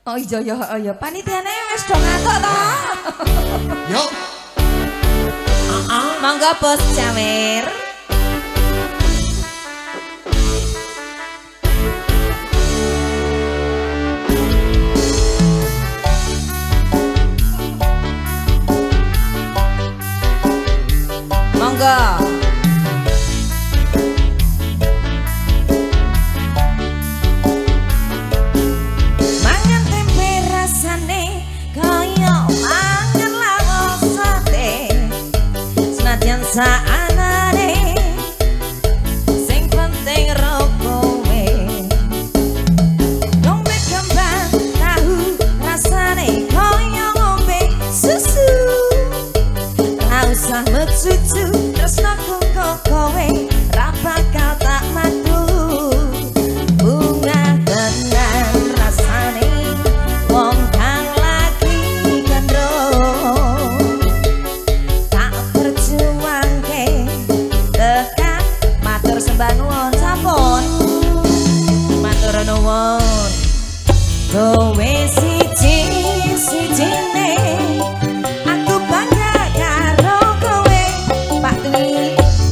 Oh iya ya, oh iya. Panitiane wis do ngatuk to. Yuk. Monggo Bos Jawer. Monggo. Saanane sing penting ro kowe ngombe kembang tahu rasane koyo ngombe susu ra usah mecucu tresnaku kok kowe ra bakal tak matu bunga tenan rasane wong kang lagi gandrung sembah nuwun sampun matur nuwun kowe siji-sijine aku bangga karo kowe Pak Dwi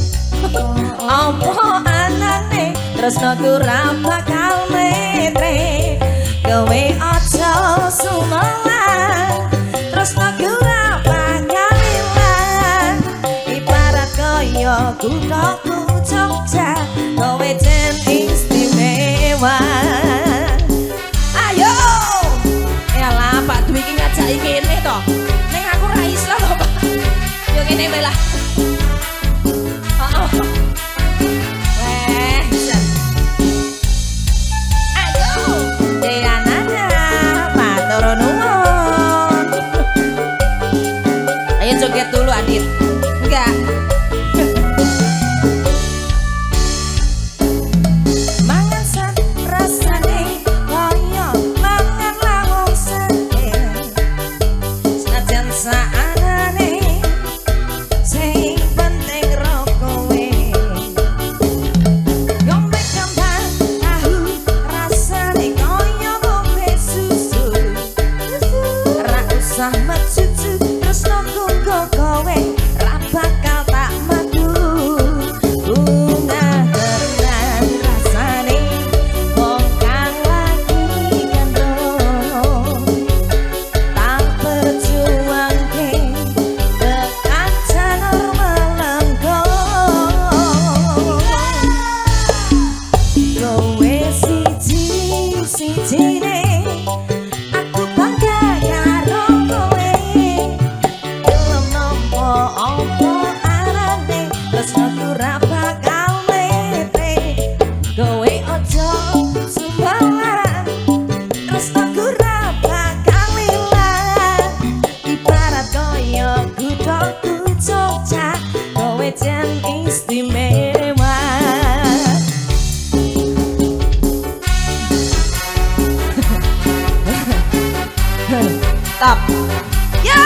apa anane tresnaku ra bakal metre kowe aja sumelang tresnaku ra bakal ilang ibarat kaya kuthaku Jogja, kowe jen istimewa. Ayo, elah Pak Dwi iki ngajaki kene to. Ning aku ra iso to, Pak. Yo ngene wae lah. Heeh. Weh, bisa. Ayo, Deanana, matur nuwun. Ayo joget dulu Adit. Enggak. Stop. Yo!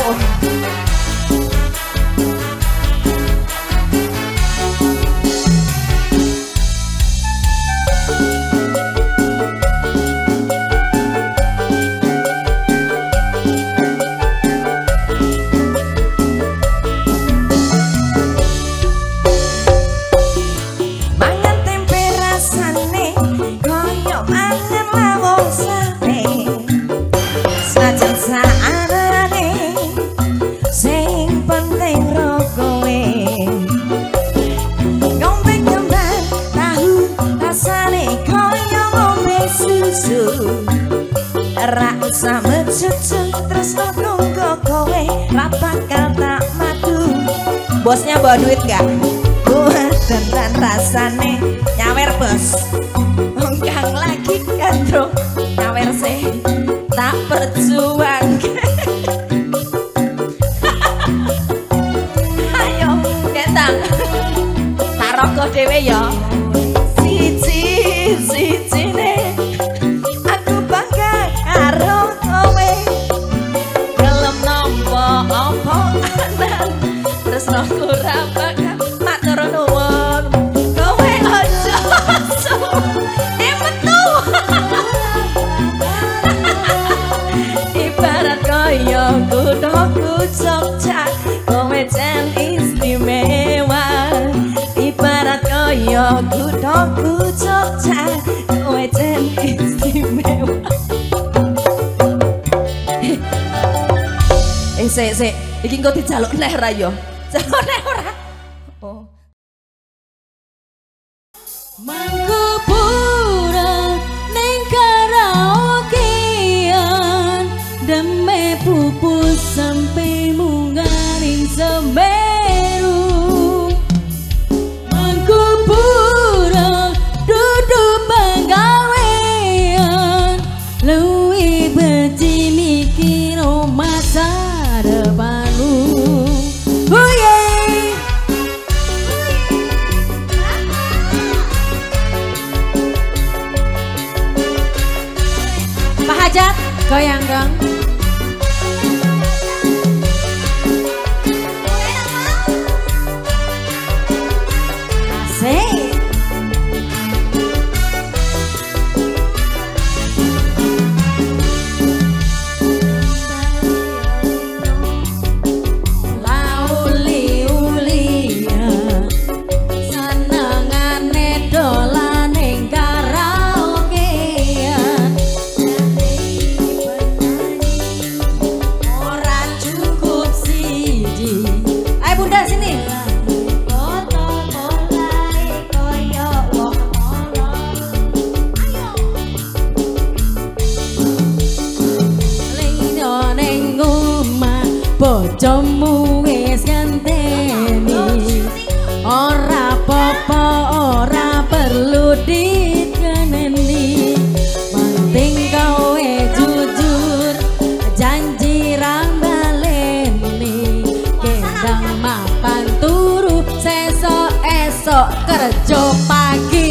Mangan tempe rasane koyo mangan lawong sate. Sajan saanane sing penting ro kowe ngombe kembang tahu rasane koyo ngombe susu ra usah mecucu tresno nunggu kowe ra bakal tak madu bosnya bawa duit gak? Buat tenan rasane nyawer bos kang lagi gandrung nyawer sih tak berjuang. Ayo ketang tak rokok dewe ya siji-sijine aku bangga karo kowe gelem nampa apa anan tresnaku ra bakal matur nuwun kowe aja Jogja kowe jan istimewa ibarat kaya kuthaku Jogja kowe jan istimewa. Sik iki engko dijaluk neh ora ya? Jaluk neh ora? Oh. Mangku pura ning karaokean deme pupus sampai munggaring Semeru. Mangku pura duduk penggawean luwih beci mikir masa depanmu. Pak Hajat goyang dong. Asik. Bojomu wis ngenteni ora apa-apa ora perlu dikeneni penting kowe jujur janji ra baleni kendang mapan turu sesuk esok kerja pagi.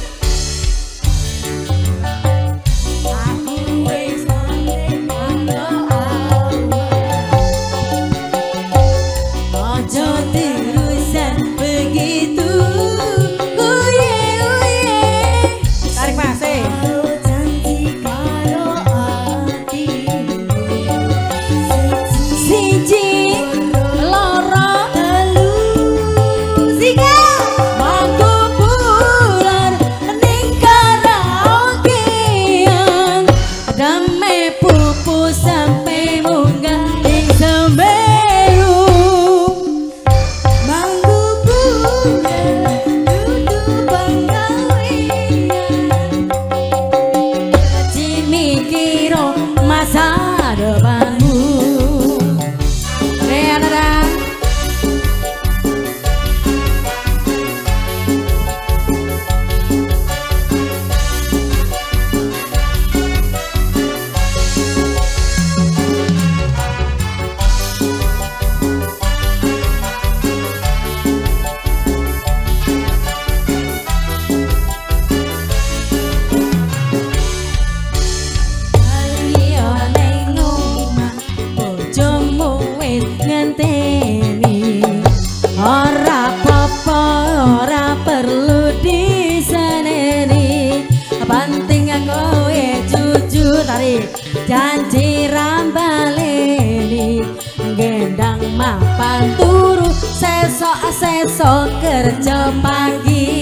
Janji rambaleni gendang mapan turu sesok kerja pagi.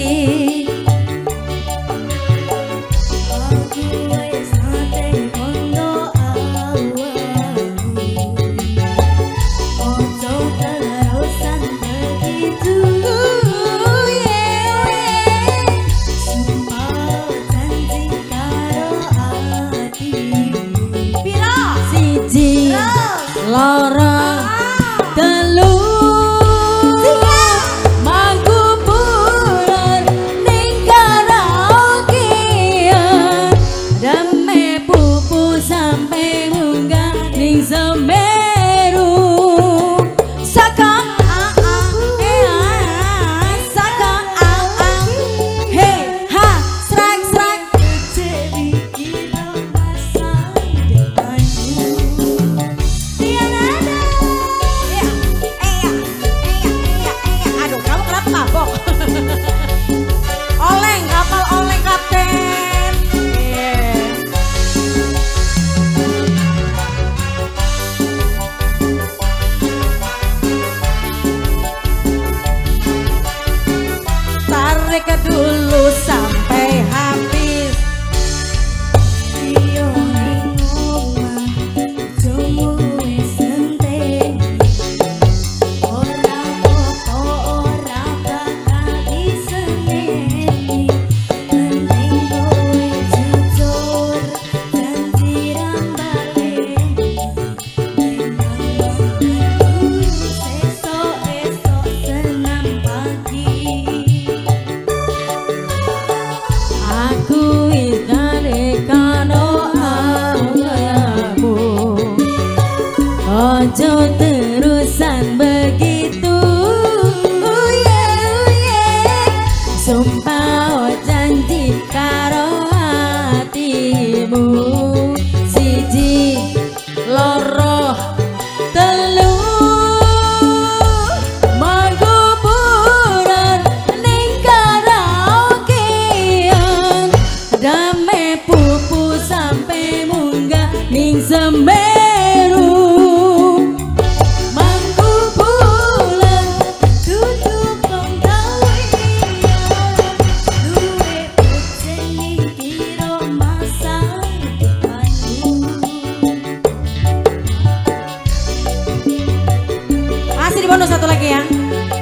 Loro telu mangku pura pupu sampai munggah ning Semeru. Mangku bulan duduk penggawe duwe jeneng kira masa depanmu. Masih di bonus satu lagi ya.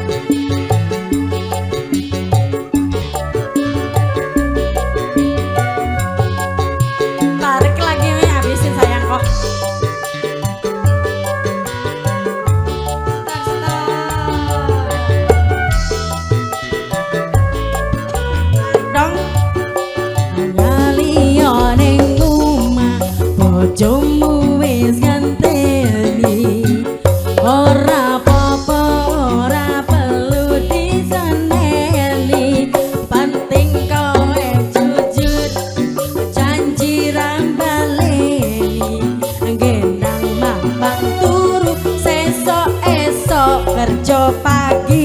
Bojomu wis ngenteni ora apa-apa ora perlu diseneni penting kowe jujur janji rambaleni gendang mampang turu sesok-esok kerja pagi.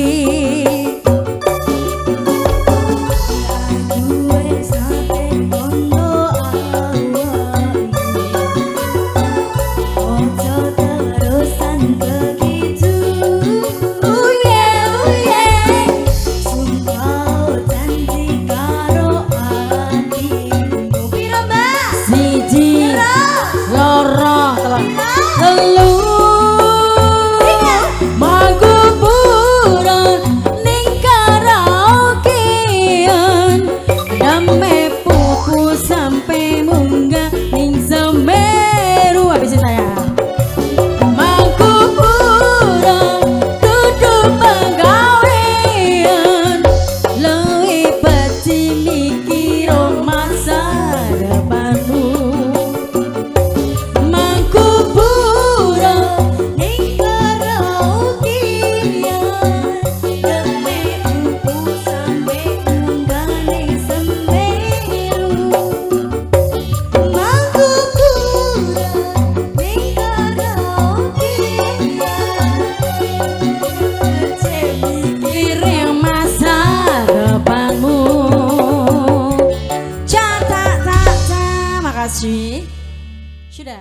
Sudah.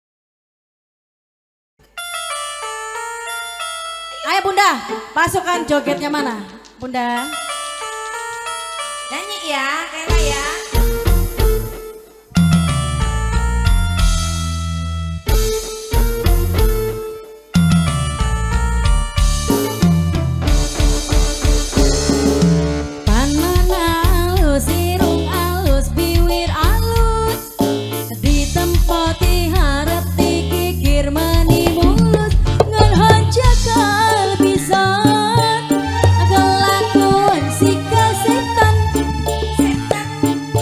Ayo Bunda, pasukan jogetnya mana? Bunda. Nyanyi ya, Kayla ya. Panon alus, irung alus, bibir alus, ditempati hareti kikir mani mulus ngan hanjakal pisan kelakuan si kasetan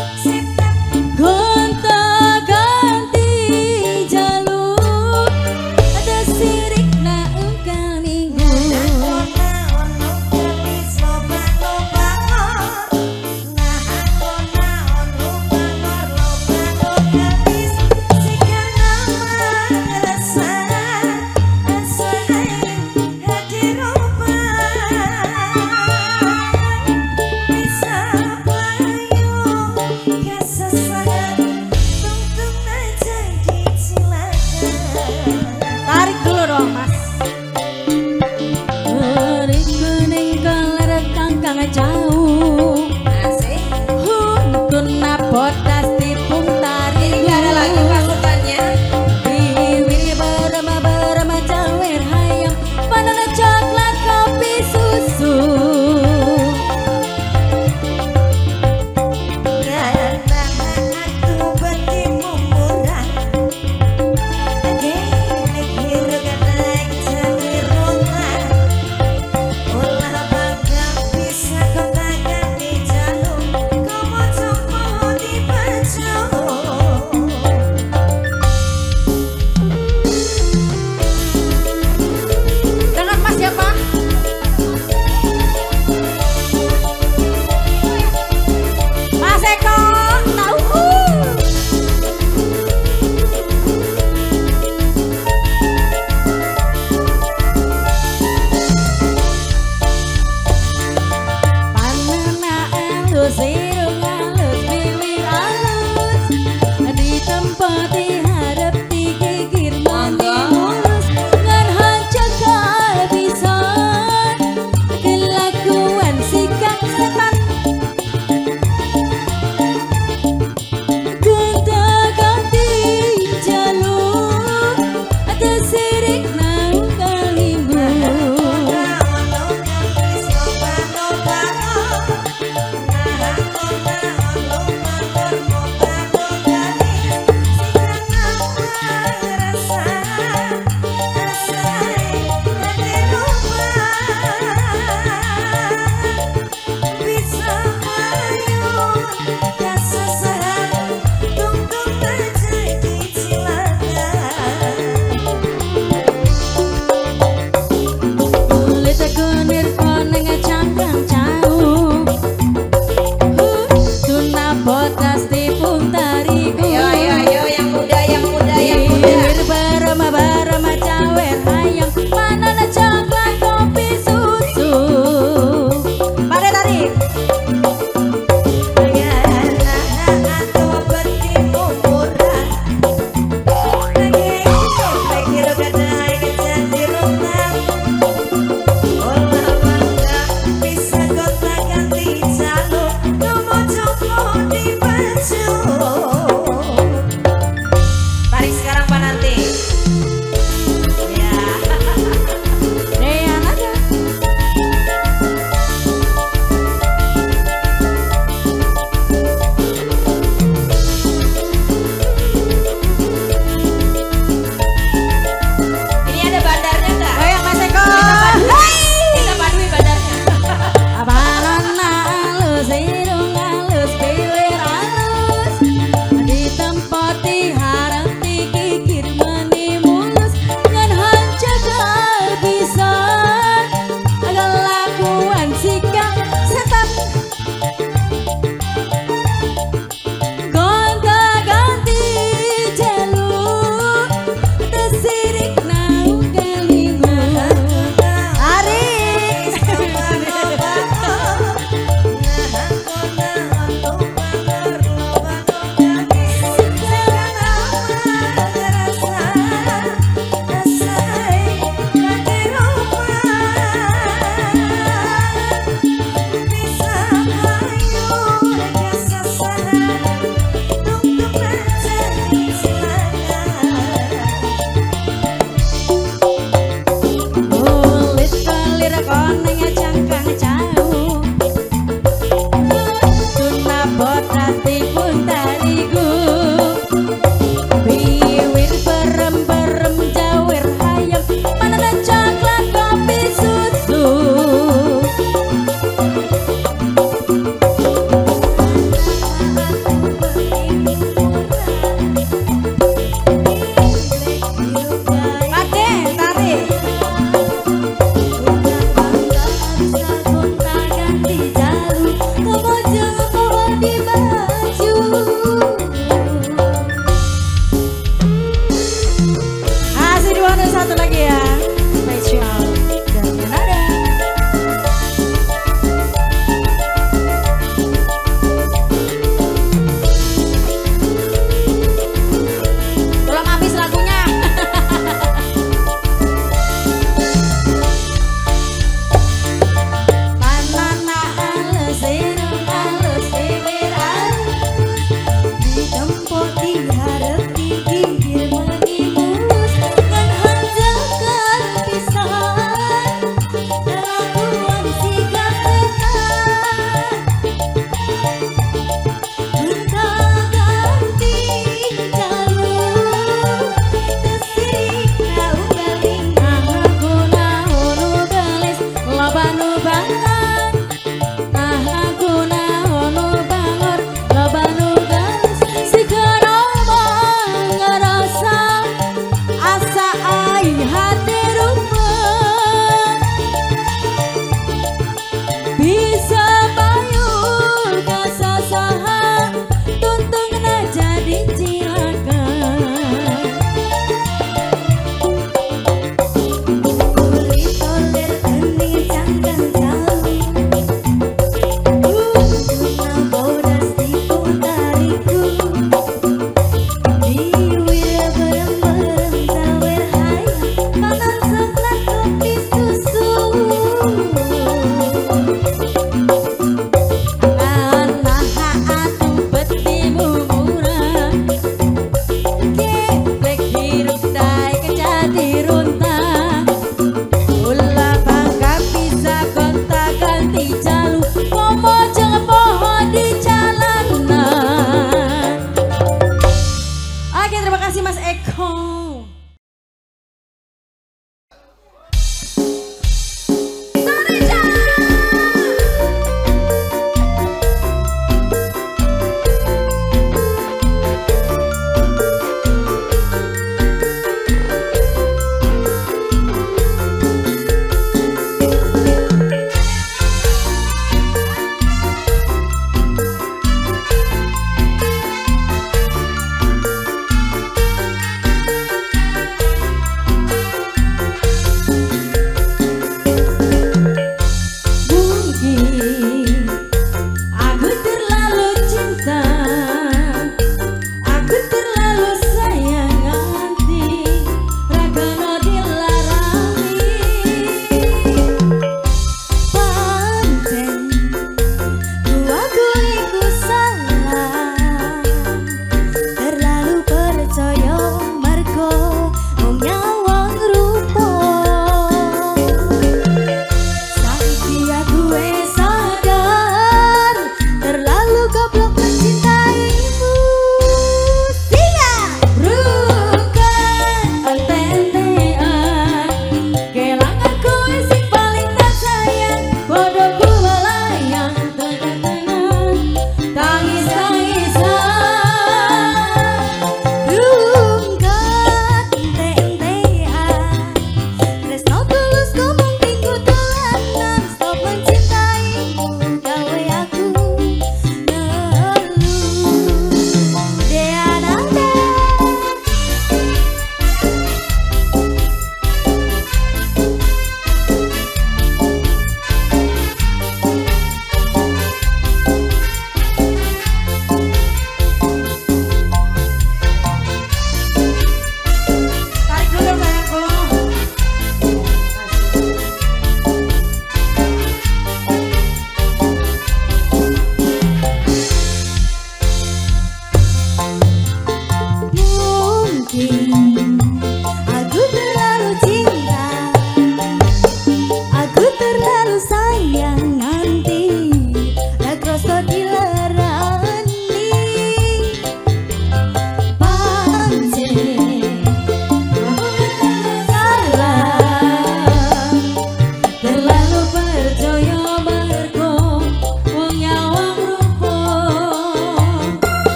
Mas Eko.